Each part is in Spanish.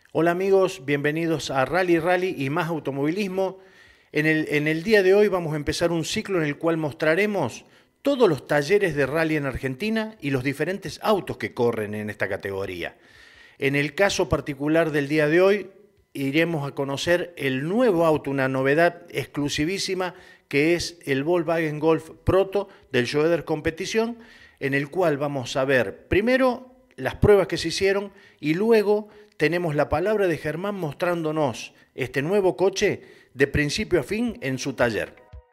Hola amigos, bienvenidos a Rally y más automovilismo. En el día de hoy vamos a empezar un ciclo en el cual mostraremos todos los talleres de rally en Argentina y los diferentes autos que corren en esta categoría. En el caso particular del día de hoy, iremos a conocer el nuevo auto, una novedad exclusivísima, que es el Volkswagen Golf Proto del Schroeder Competición, en el cual vamos a ver primero las pruebas que se hicieron y luego tenemos la palabra de Germán mostrándonos este nuevo coche de principio a fin en su taller.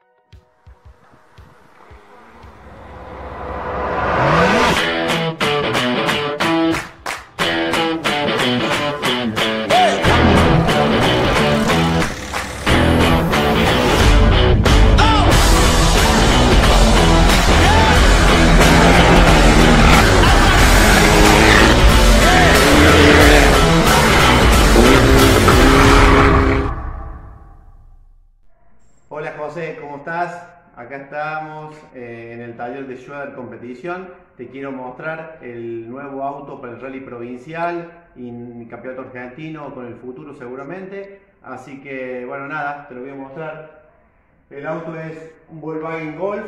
Hola José, ¿cómo estás? Acá estamos en el taller de Schroeder Competición. Te quiero mostrar el nuevo auto para el rally provincial y el campeonato argentino con el futuro seguramente. Así que bueno, nada, te lo voy a mostrar. El auto es un Volkswagen Golf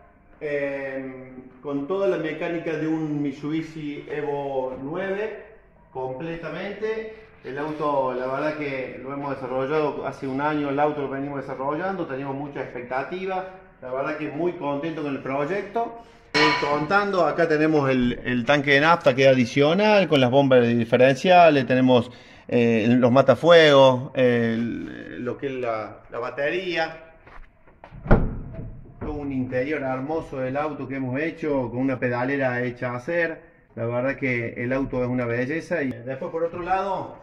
con toda la mecánica de un Mitsubishi Evo 9 completamente. El auto, la verdad que lo hemos desarrollado hace un año, el auto lo venimos desarrollando, teníamos mucha expectativa, la verdad que muy contento con el proyecto. Contando, acá tenemos el tanque de nafta que es adicional, con las bombas diferenciales, tenemos los matafuegos, lo que es la batería. Un interior hermoso del auto que hemos hecho, con una pedalera hecha a hacer. La verdad que el auto es una belleza. Y después por otro lado,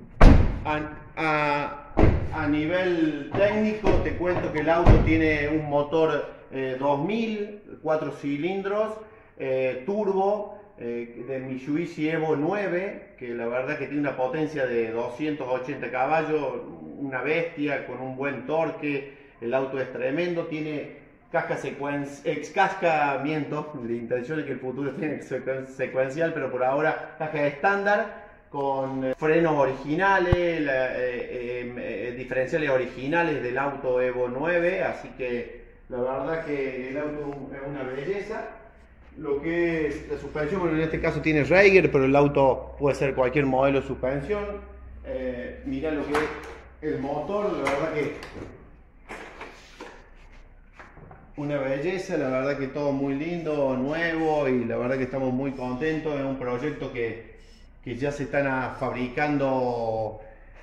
a nivel técnico te cuento que el auto tiene un motor 2000, 4 cilindros, turbo, de Mitsubishi Evo 9, que la verdad que tiene una potencia de 280 caballos, una bestia con un buen torque. El auto es tremendo, tiene cascamiento, la intención es que el futuro tiene secuencial, pero por ahora caja estándar, con frenos originales, diferenciales originales del auto Evo 9, así que la verdad que el auto es una belleza. Lo que es la suspensión, bueno, en este caso tiene Raiger, pero el auto puede ser cualquier modelo de suspensión. Mirá lo que es el motor, la verdad que una belleza, la verdad que todo muy lindo, nuevo, y la verdad que estamos muy contentos. Es un proyecto que ya se están fabricando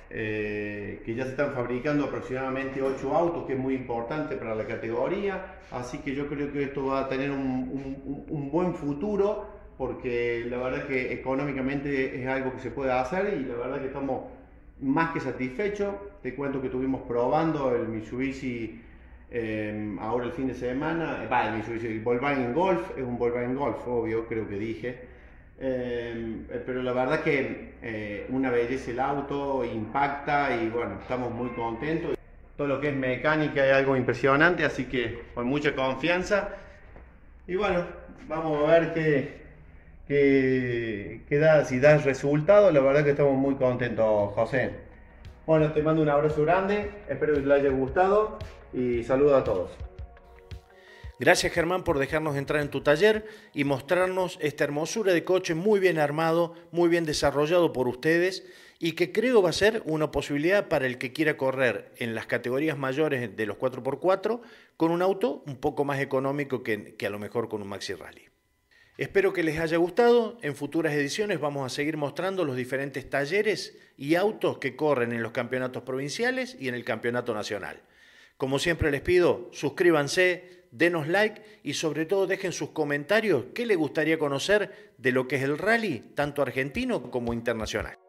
aproximadamente 8 autos, que es muy importante para la categoría, así que yo creo que esto va a tener un buen futuro, porque la verdad que económicamente es algo que se puede hacer y la verdad que estamos más que satisfechos. Te cuento que estuvimos probando el Mitsubishi ahora el fin de semana, el Volkswagen Golf, es un Volkswagen Golf, obvio, creo que dije. Pero la verdad que una belleza el auto, impacta y bueno, estamos muy contentos. Todo lo que es mecánica es algo impresionante, así que con mucha confianza. Y bueno, vamos a ver qué da, si da resultado. La verdad que estamos muy contentos, José. Bueno, te mando un abrazo grande, espero que les haya gustado y saludo a todos. Gracias Germán por dejarnos entrar en tu taller y mostrarnos esta hermosura de coche muy bien armado, muy bien desarrollado por ustedes y que creo va a ser una posibilidad para el que quiera correr en las categorías mayores de los 4x4 con un auto un poco más económico que a lo mejor con un Maxi Rally. Espero que les haya gustado. En futuras ediciones vamos a seguir mostrando los diferentes talleres y autos que corren en los campeonatos provinciales y en el campeonato nacional. Como siempre les pido, suscríbanse, denos like y sobre todo dejen sus comentarios qué les gustaría conocer de lo que es el rally, tanto argentino como internacional.